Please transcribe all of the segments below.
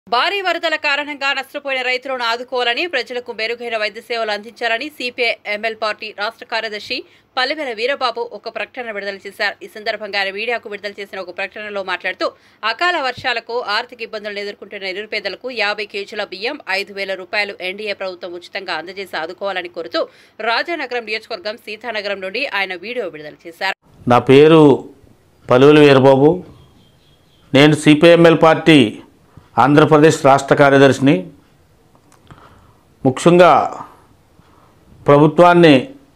భారీ వరదల కారణంగా నష్టపోయిన రైతులను ఆదుకోవాలని ప్రజలకు మెరుగైన వైద్య సేవలు అందించాలని సిపిఐ-ఎంఎల్ పార్టీ రాష్ట్ర కార్యదర్శి పల్లెవేల వీరబాబు ఒక ప్రకటన విడుదల చేశారు. ఈ సందర్భంగా ఆయన మీడియాకు విడుదల చేసిన ఒక ప్రకటనలో మాట్లాడుతూ అకాల వర్షాలకు ఆర్థిక ఇబ్బందులను ఎదుర్కొంటున్న నిరుపేదలకు 50 కేజీల బియ్యం, 5,000 రూపాయలు ఎన్డీఏ ప్రభుత్వం ఉచితంగా అందజేసి ఆదుకోవాలని కోరుతూ రాజానగరం నియోజకవర్గం సీతానగరం నుండి ఆయన వీడియో విడుదల చేశారు. నా పేరు పల్లెవేల వీరబాబు. నేను సిపిఐ-ఎంఎల్ పార్టీ ఆంధ్రప్రదేశ్ రాష్ట్ర కార్యదర్శిని. ముఖ్యంగా ప్రభుత్వాన్ని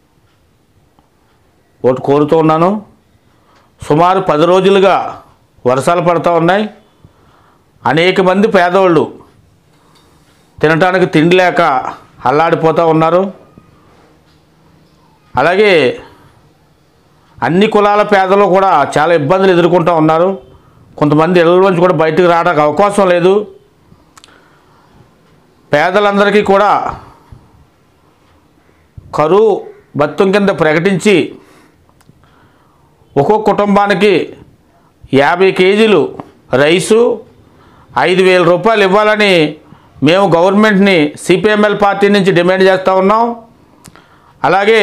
ఒకటి కోరుతూ ఉన్నాను. సుమారు 10 రోజులుగా వర్షాలు పడుతూ ఉన్నాయి. అనేక మంది పేదవాళ్ళు తినటానికి తిండి లేక అల్లాడిపోతూ ఉన్నారు. అలాగే అన్ని కులాల పేదలు కూడా చాలా ఇబ్బందులు ఎదుర్కొంటూ ఉన్నారు. కొంతమంది ఇళ్ళలోంచి కూడా బయటకు రావడానికి అవకాశం లేదు. పేదలందరికీ కూడా కరువు భత్యం కింద ప్రకటించి ఒక్కొక్క కుటుంబానికి 50 కేజీలు రైసు, 5,000 రూపాయలు ఇవ్వాలని మేము గవర్నమెంట్ని సిపిఐ-ఎంఎల్ పార్టీ నుంచి డిమాండ్ చేస్తూ ఉన్నాం. అలాగే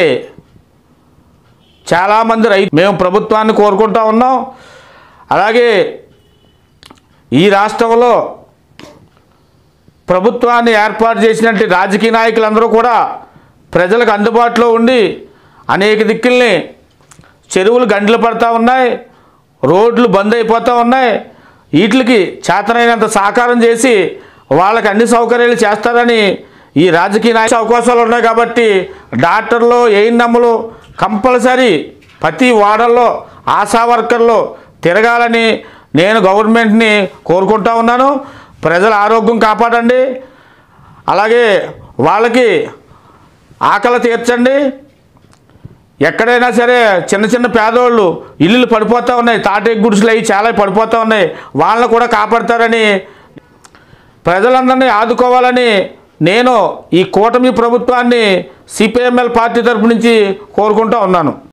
చాలామంది మేము ప్రభుత్వాన్ని కోరుకుంటూ ఉన్నాం. అలాగే ఈ రాష్ట్రంలో ప్రభుత్వాన్ని ఏర్పాటు చేసినట్టు రాజకీయ నాయకులందరూ కూడా ప్రజలకు అందుబాటులో ఉండి అనేక దిక్కుల్ని చెరువులు గంటలు పడుతూ ఉన్నాయి, రోడ్లు బంద్ అయిపోతూ ఉన్నాయి. వీటికి చేతనైనంత సహకారం చేసి వాళ్ళకి అన్ని సౌకర్యాలు చేస్తారని ఈ రాజకీయ నాయకుల అవకాశాలు ఉన్నాయి. కాబట్టి డాక్టర్లు, ఏఎన్ఎంలు కంపల్సరీ ప్రతి వార్డుల్లో ఆశా వర్కర్లు తిరగాలని నేను గవర్నమెంట్ని కోరుకుంటా ఉన్నాను. ప్రజల ఆరోగ్యం కాపాడండి. అలాగే వాళ్ళకి ఆకలి తీర్చండి. ఎక్కడైనా సరే చిన్న చిన్న పేదవాళ్ళు ఇల్లులు పడిపోతూ ఉన్నాయి, తాటే గుడిసెలు అవి చాలా పడిపోతూ ఉన్నాయి. వాళ్ళని కూడా కాపాడతారని, ప్రజలందరినీ ఆదుకోవాలని నేను ఈ కూటమి ప్రభుత్వాన్ని సిపిఐ-ఎంఎల్ పార్టీ తరపు నుంచి కోరుకుంటూ ఉన్నాను.